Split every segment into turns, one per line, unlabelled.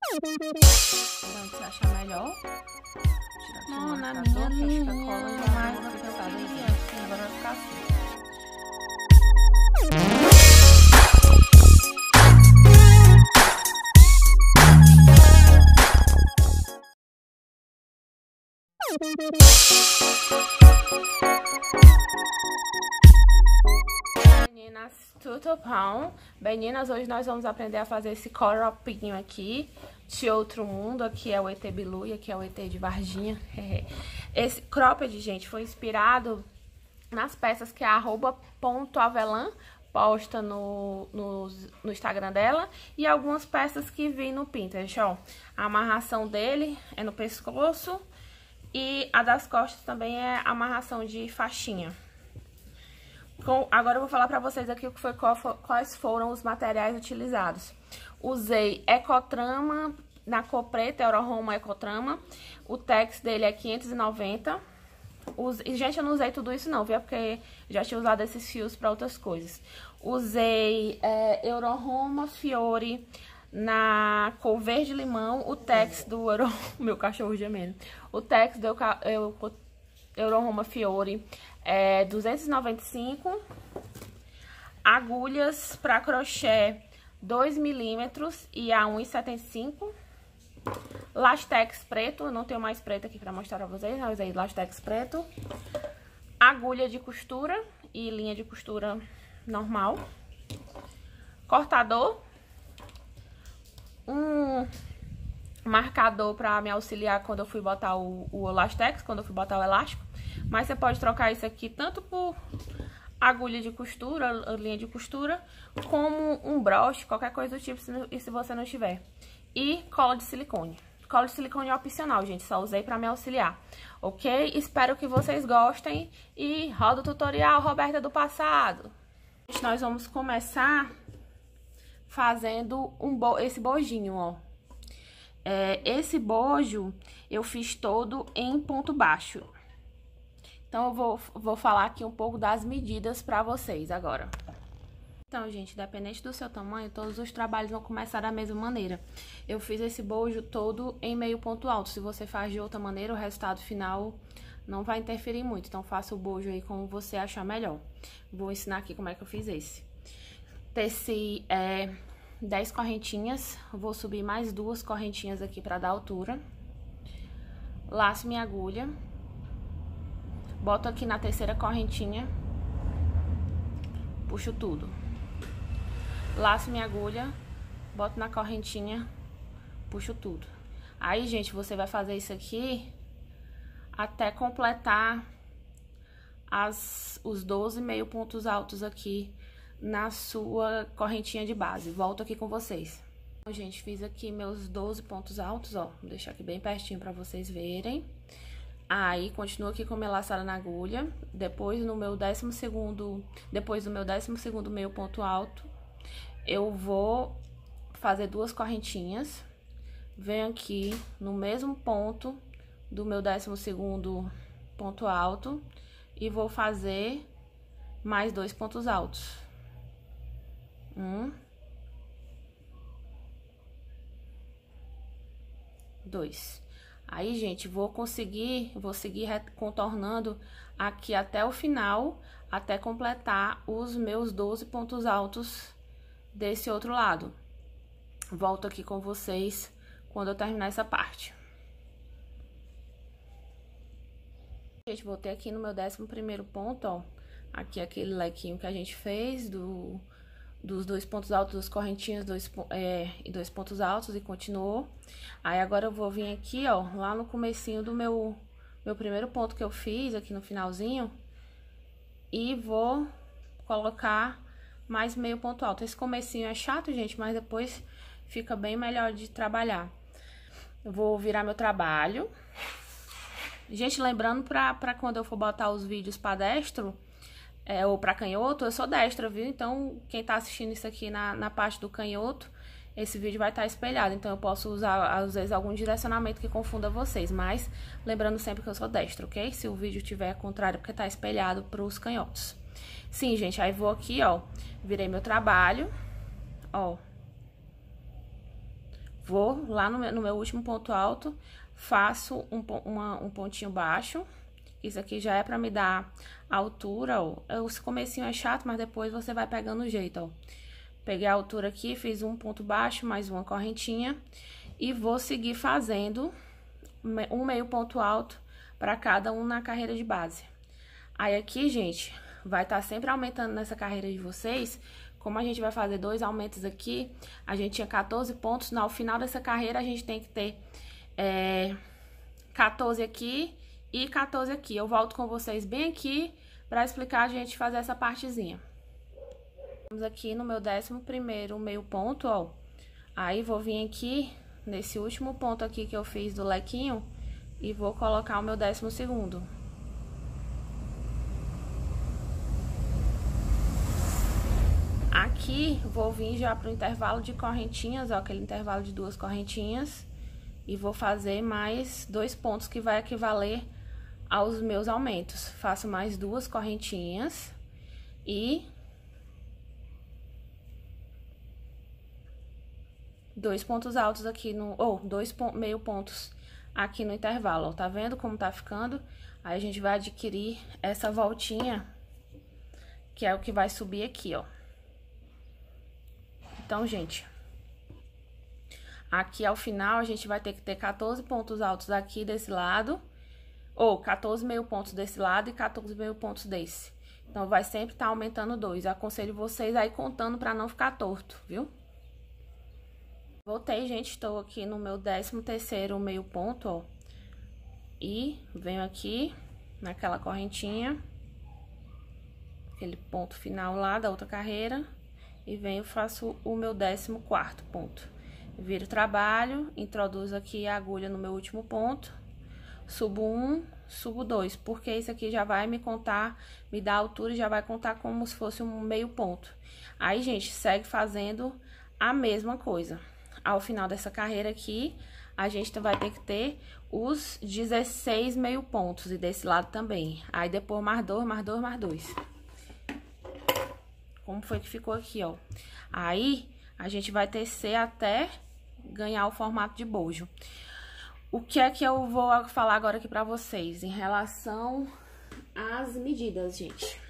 Então, você acha melhor? Tira aqui
Não,
o
na
marcador,
minha
que
linha,
fica cola
mas
já
mais
fica fixado
aqui,
aqui.
assim, agora vai ficar assim.
Meninas, tudo bom? Meninas, hoje nós vamos aprender a fazer esse coropinho aqui de outro mundo. Aqui é o ET Bilu e aqui é o ET de Varginha. Esse cropped, gente, foi inspirado nas peças que a @.avelan posta no Instagram dela e algumas peças que vi no Pinterest, ó. A amarração dele é no pescoço e a das costas também é amarração de faixinha. Agora eu vou falar pra vocês aqui quais foram os materiais utilizados. Usei Ecotrama na cor preta, Euroroma Ecotrama. O tex dele é 590. Gente, eu não usei tudo isso não, viu? Porque já tinha usado esses fios pra outras coisas. Usei Euroroma Fiore na cor verde limão. O tex do meu cachorro gemendo. O tex do Euroroma Fiore é 295. Agulhas para crochê 2 milímetros e a 1,75. Lastex preto, eu não tenho mais preto aqui para mostrar para vocês, eu usei lastex preto. Agulha de costura e linha de costura normal. Cortador. Um marcador para me auxiliar quando eu fui botar o lastex, quando eu fui botar o elástico. Mas você pode trocar isso aqui tanto por agulha de costura, linha de costura, como um broche, qualquer coisa do tipo, se você não tiver. E cola de silicone. Cola de silicone é opcional, gente, só usei pra me auxiliar, ok? Espero que vocês gostem e roda o tutorial Roberta do passado. Nós vamos começar fazendo esse bojinho, ó. Esse bojo eu fiz todo em ponto baixo. Então, eu vou falar aqui um pouco das medidas pra vocês agora. Então, gente, dependente do seu tamanho, todos os trabalhos vão começar da mesma maneira. Eu fiz esse bojo todo em meio ponto alto. Se você faz de outra maneira, o resultado final não vai interferir muito. Então, faça o bojo aí como você achar melhor. Vou ensinar aqui como é que eu fiz esse. Teci 10 correntinhas. Vou subir mais 2 correntinhas aqui pra dar altura. Laço minha agulha. Boto aqui na terceira correntinha. Puxo tudo. Laço minha agulha. Boto na correntinha. Puxo tudo. Aí, gente, você vai fazer isso aqui até completar os 12 meio pontos altos aqui na sua correntinha de base. Volto aqui com vocês. Então, gente, fiz aqui meus 12 pontos altos, ó. Vou deixar aqui bem pertinho pra vocês verem. Aí, continuo aqui com minha laçada na agulha. Depois do meu 12º meio ponto alto, eu vou fazer 2 correntinhas. Venho aqui no mesmo ponto do meu 12º ponto alto e vou fazer mais 2 pontos altos. 1, 2. Aí, gente, vou seguir contornando aqui até o final, até completar os meus 12 pontos altos desse outro lado. Volto aqui com vocês quando eu terminar essa parte. Gente, voltei aqui no meu 11º ponto, ó. Aqui aquele lequinho que a gente fez dos 2 pontos altos, das correntinhas e 2 pontos altos e continuou. Aí agora eu vou vir aqui, ó, lá no comecinho do meu primeiro ponto que eu fiz aqui no finalzinho e vou colocar mais meio ponto alto. Esse comecinho é chato, gente, mas depois fica bem melhor de trabalhar. Eu vou virar meu trabalho. Gente, lembrando pra quando eu for botar os vídeos pra destro, ou pra canhoto, eu sou destra, viu? Então, quem tá assistindo isso aqui na parte do canhoto, esse vídeo vai estar espelhado. Então, eu posso usar, às vezes, algum direcionamento que confunda vocês. Mas, lembrando sempre que eu sou destra, ok? Se o vídeo tiver contrário, porque tá espelhado pros canhotos. Sim, gente, aí vou aqui, ó, virei meu trabalho, ó. Vou lá no meu último ponto alto, faço um pontinho baixo. Isso aqui já é pra me dar a altura, ó. Esse comecinho é chato, mas depois você vai pegando o jeito, ó. Peguei a altura aqui, fiz um ponto baixo, mais uma correntinha. E vou seguir fazendo um meio ponto alto pra cada um na carreira de base. Aí aqui, gente, vai estar sempre aumentando nessa carreira de vocês. Como a gente vai fazer 2 aumentos aqui, a gente tinha 14 pontos. No final dessa carreira, a gente tem que ter 14 aqui e 14 aqui. Eu volto com vocês bem aqui pra explicar a gente fazer essa partezinha. Vamos aqui no meu 11º meio ponto, ó. Aí, vou vir aqui nesse último ponto aqui que eu fiz do lequinho e vou colocar o meu 12º. Aqui, vou vir já pro intervalo de correntinhas, ó, aquele intervalo de 2 correntinhas. E vou fazer mais 2 pontos que vai equivaler aos meus aumentos. Faço mais 2 correntinhas e 2 pontos altos aqui no... ou 2 meio pontos aqui no intervalo, ó. Tá vendo como tá ficando? Aí, a gente vai adquirir essa voltinha, que é o que vai subir aqui, ó. Então, gente, aqui ao final a gente vai ter que ter 14 pontos altos aqui desse lado, ou 14 meio pontos desse lado e 14 meio pontos desse. Então, vai sempre estar aumentando 2. Eu aconselho vocês aí contando pra não ficar torto, viu? Voltei, gente, estou aqui no meu 13º meio ponto, ó. E venho aqui naquela correntinha, aquele ponto final lá da outra carreira. E venho, faço o meu 14º ponto. Viro o trabalho, introduzo aqui a agulha no meu último ponto. Subo 1, subo 2, porque isso aqui já vai me contar, me dá a altura e já vai contar como se fosse um meio ponto. Aí, gente, segue fazendo a mesma coisa. Ao final dessa carreira aqui, a gente vai ter que ter os 16 meio pontos, e desse lado também. Aí, depois mais 2, mais 2, mais 2. Como foi que ficou aqui, ó. Aí, a gente vai tecer até ganhar o formato de bojo. O que é que eu vou falar agora aqui pra vocês? Em relação às medidas, gente.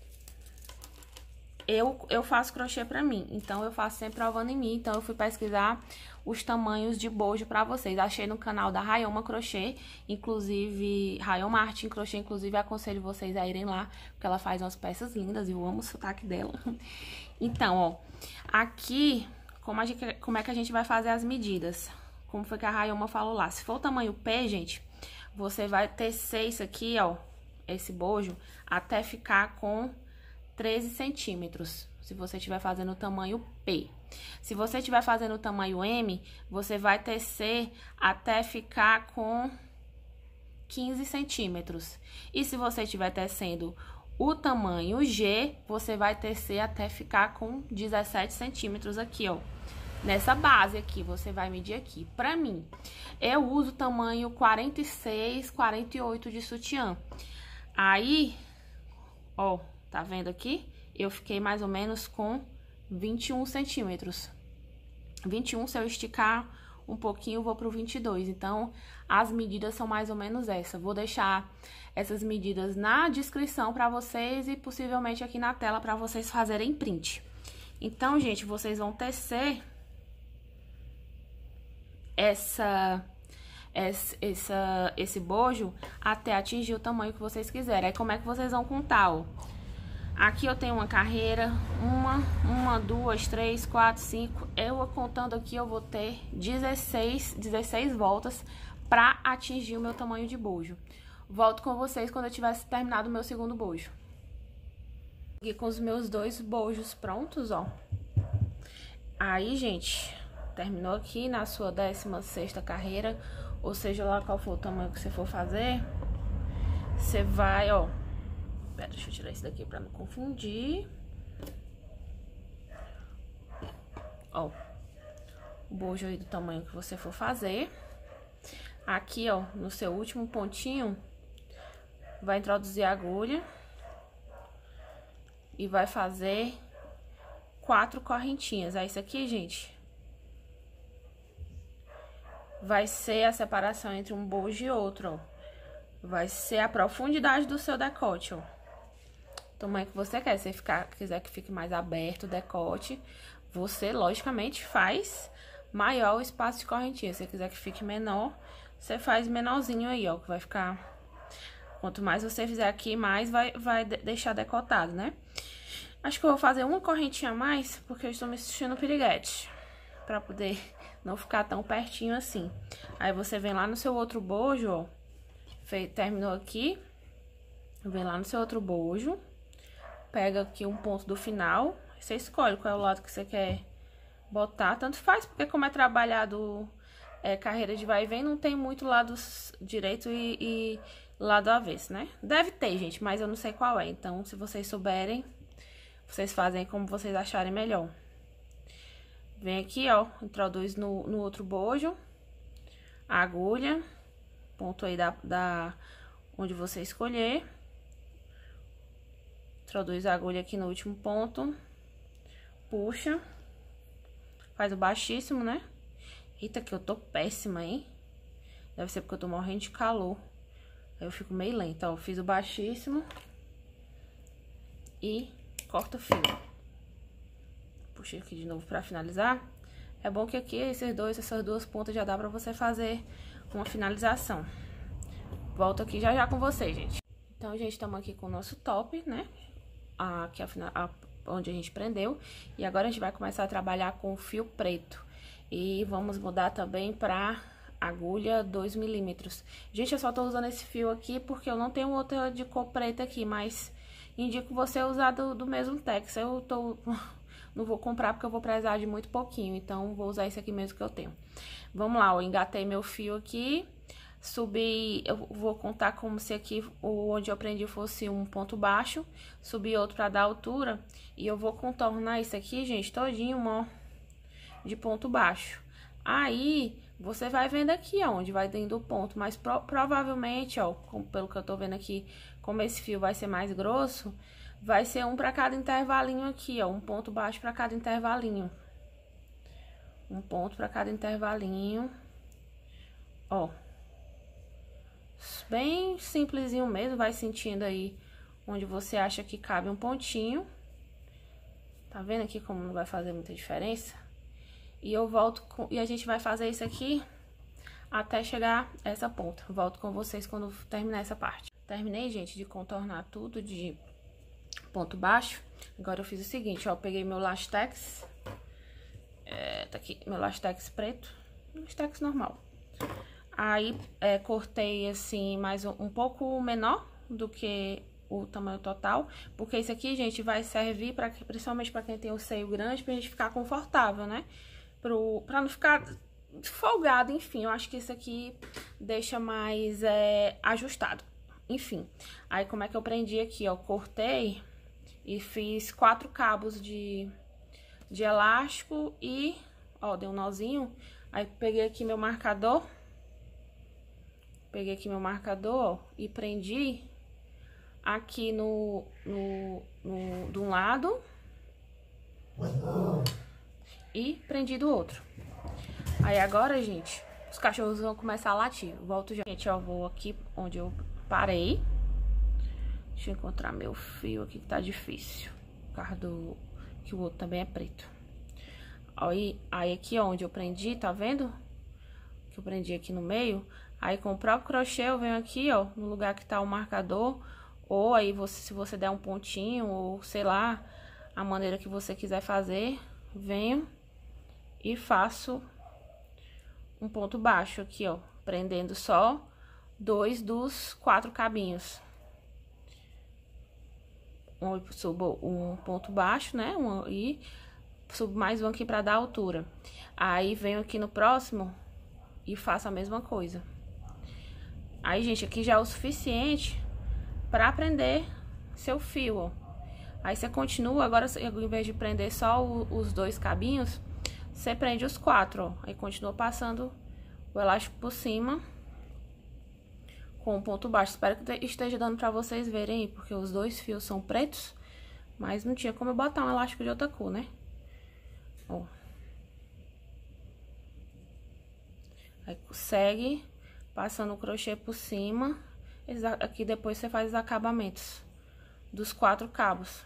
Eu faço crochê pra mim, então eu faço sempre provando em mim. Então, eu fui pesquisar os tamanhos de bojo pra vocês. Achei no canal da Rayoma Crochê, inclusive, Rayoma Arte em Crochê, inclusive, aconselho vocês a irem lá, porque ela faz umas peças lindas e eu amo o sotaque dela. Então, ó, aqui, como é que a gente vai fazer as medidas? Como foi que a Rayoma falou lá? Se for o tamanho P, gente, você vai tecer isso aqui, ó, esse bojo, até ficar com 13 centímetros, se você estiver fazendo o tamanho P. Se você estiver fazendo o tamanho M, você vai tecer até ficar com 15 centímetros. E se você estiver tecendo o tamanho G, você vai tecer até ficar com 17 centímetros aqui, ó. Nessa base aqui, você vai medir aqui. Pra mim, eu uso o tamanho 46, 48 de sutiã. Aí, ó, tá vendo aqui? Eu fiquei mais ou menos com 21 centímetros. 21, se eu esticar um pouquinho, eu vou pro 22. Então, as medidas são mais ou menos essa. Vou deixar essas medidas na descrição pra vocês e possivelmente aqui na tela pra vocês fazerem print. Então, gente, vocês vão tecer esse bojo até atingir o tamanho que vocês quiserem. Aí, como é que vocês vão contar, ó? Aqui eu tenho uma carreira, uma, 2, 3, 4, 5. Eu contando aqui, eu vou ter 16 voltas pra atingir o meu tamanho de bojo. Volto com vocês quando eu tiver terminado o meu segundo bojo. Aqui com os meus 2 bojos prontos, ó. Aí, gente, terminou aqui na sua 16ª carreira, ou seja lá qual for o tamanho que você for fazer, você vai, ó. Pera, deixa eu tirar isso daqui pra não confundir. Ó, o bojo aí do tamanho que você for fazer. Aqui, ó, no seu último pontinho, vai introduzir a agulha e vai fazer 4 correntinhas. É isso aqui, gente. vai ser a separação entre um bojo e outro, ó. Vai ser a profundidade do seu decote, ó. O tamanho que você quer. Se você quiser que fique mais aberto o decote, você, logicamente, faz maior o espaço de correntinha. Se você quiser que fique menor, você faz menorzinho aí, ó, que vai ficar... Quanto mais você fizer aqui, mais vai deixar decotado, né? Acho que eu vou fazer uma correntinha a mais, porque eu estou me sentindo piriguete. Pra poder não ficar tão pertinho assim. Aí você vem lá no seu outro bojo, ó. Terminou aqui. Vem lá no seu outro bojo. Pega aqui um ponto do final. Você escolhe qual é o lado que você quer botar. Tanto faz, porque como é trabalhado carreira de vai e vem, não tem muito lado direito e lado avesso, né? Deve ter, gente, mas eu não sei qual é. Então, se vocês souberem, vocês fazem como vocês acharem melhor. Vem aqui, ó, introduz no outro bojo a agulha, ponto aí onde você escolher. Introduz a agulha aqui no último ponto, puxa, faz o baixíssimo, né? Eita, que eu tô péssima, hein? Deve ser porque eu tô morrendo de calor. Aí eu fico meio lenta, ó. Fiz o baixíssimo e corta o fio. Puxei aqui de novo pra finalizar. É bom que aqui essas duas pontas já dá pra você fazer uma finalização. Volto aqui já com vocês, gente. Então, gente, estamos aqui com o nosso top, né? Aqui onde a gente prendeu. E agora a gente vai começar a trabalhar com o fio preto. E vamos mudar também pra agulha 2 milímetros. Gente, eu só tô usando esse fio aqui porque eu não tenho outra de cor preta aqui, mas indico você usar do mesmo tex. Eu não vou comprar porque eu vou precisar de muito pouquinho, então vou usar esse aqui mesmo que eu tenho. Vamos lá, eu engatei meu fio aqui, subi, eu vou contar como se aqui onde eu prendi fosse um ponto baixo, subi outro pra dar altura, e eu vou contornar isso aqui, gente, todinho, ó, de ponto baixo. Aí, você vai vendo aqui, ó, onde vai dentro do ponto, mas provavelmente, ó, pelo que eu tô vendo aqui, como esse fio vai ser mais grosso, vai ser um pra cada intervalinho aqui, ó, um ponto baixo pra cada intervalinho. Um ponto pra cada intervalinho, ó. Bem simplesinho mesmo, vai sentindo aí onde você acha que cabe um pontinho. Tá vendo aqui como não vai fazer muita diferença? E eu volto e a gente vai fazer isso aqui até chegar essa ponta. Volto com vocês quando terminar essa parte. Terminei, gente, de contornar tudo de ponto baixo. Agora eu fiz o seguinte, ó, peguei meu lastex. Tá aqui, meu lastex preto. Lastex normal. Aí, cortei assim, mais um pouco menor do que o tamanho total. Porque isso aqui, gente, vai servir principalmente pra quem tem o seio grande, pra gente ficar confortável, né? Pra não ficar folgado, enfim, eu acho que isso aqui deixa mais ajustado. Enfim, aí como é que eu prendi aqui, ó, cortei e fiz 4 cabos de elástico e, ó, dei um nozinho. Aí peguei aqui meu marcador, ó, e prendi aqui de um lado e prendi do outro. Aí agora, gente, os cachorros vão começar a latir. Volto já. Gente, ó, vou aqui onde eu parei. Deixa eu encontrar meu fio aqui que tá difícil. Por causa que o outro também é preto. Aí aqui, ó, onde eu prendi, tá vendo? Que eu prendi aqui no meio. Aí com o próprio crochê eu venho aqui, ó, no lugar que tá o marcador. Ou aí, se você der um pontinho, ou sei lá, a maneira que você quiser fazer, venho e faço um ponto baixo aqui, ó, prendendo só 2 dos 4 cabinhos. Subo um ponto baixo, né, e subo mais um aqui pra dar altura. Aí, venho aqui no próximo e faço a mesma coisa. Aí, gente, aqui já é o suficiente pra prender seu fio, ó. Aí, você continua, agora, em vez de prender só os 2 cabinhos, você prende os 4, ó. Aí, continua passando o elástico por cima com um ponto baixo. Espero que esteja dando pra vocês verem aí, porque os 2 fios são pretos, mas não tinha como eu botar um elástico de outra cor, né? Ó. Aí segue passando o crochê por cima. Aqui depois você faz os acabamentos dos 4 cabos.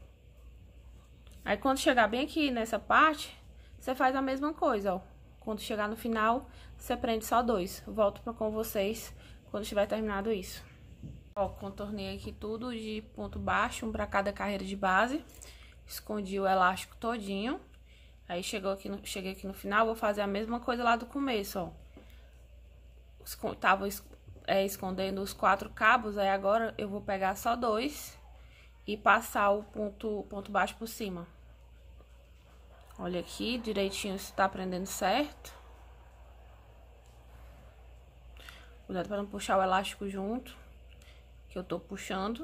Aí quando chegar bem aqui nessa parte, você faz a mesma coisa, ó. Quando chegar no final, você prende só 2. Volto com vocês quando tiver terminado isso. Ó, contornei aqui tudo de ponto baixo, um pra cada carreira de base. Escondi o elástico todinho. Aí cheguei aqui no final, vou fazer a mesma coisa lá do começo, ó. Tava escondendo os 4 cabos, aí agora eu vou pegar só 2 e passar o ponto baixo por cima. Olha aqui, direitinho se tá prendendo certo. Cuidado para não puxar o elástico junto, que eu tô puxando.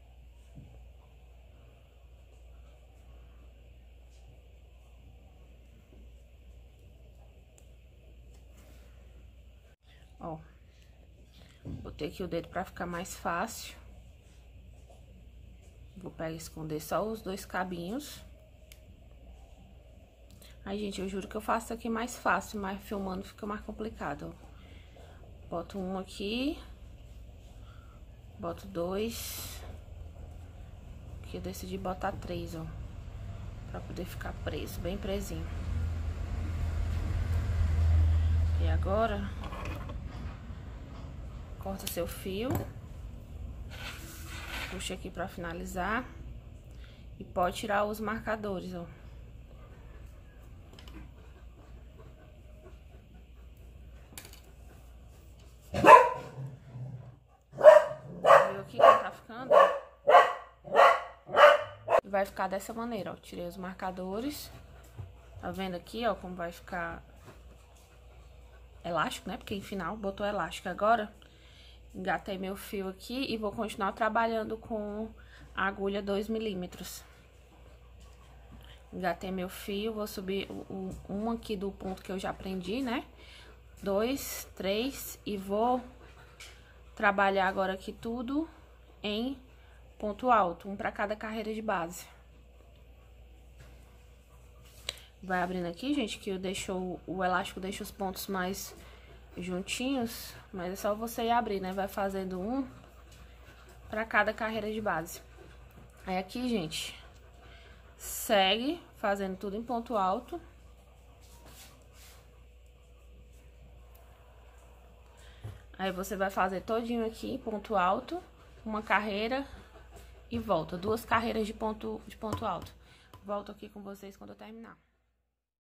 Ó, botei aqui o dedo pra ficar mais fácil. Vou pegar e esconder só os 2 cabinhos. Aí, gente, eu juro que eu faço isso aqui mais fácil, mas filmando fica mais complicado, ó. Boto um aqui. Boto 2. Aqui eu decidi botar 3, ó. Pra poder ficar preso, bem presinho. E agora, corta seu fio. Puxa aqui pra finalizar. E pode tirar os marcadores, ó. Viu aqui como tá ficando? E vai ficar dessa maneira, ó. Tirei os marcadores. Tá vendo aqui, ó, como vai ficar elástico, né? Porque em final botou elástico. Agora, engatei meu fio aqui e vou continuar trabalhando com a agulha 2 milímetros. Engatei meu fio, vou subir um aqui do ponto que eu já prendi, né? 2, 3 e vou trabalhar agora aqui tudo em ponto alto, um pra cada carreira de base. Vai abrindo aqui, gente, que o elástico deixa os pontos mais juntinhos, mas é só você ir abrir, né? Vai fazendo um pra cada carreira de base. Aí aqui, gente, segue fazendo tudo em ponto alto. Aí você vai fazer todinho aqui em ponto alto, uma carreira e volta, 2 carreiras de ponto alto. Volto aqui com vocês quando eu terminar.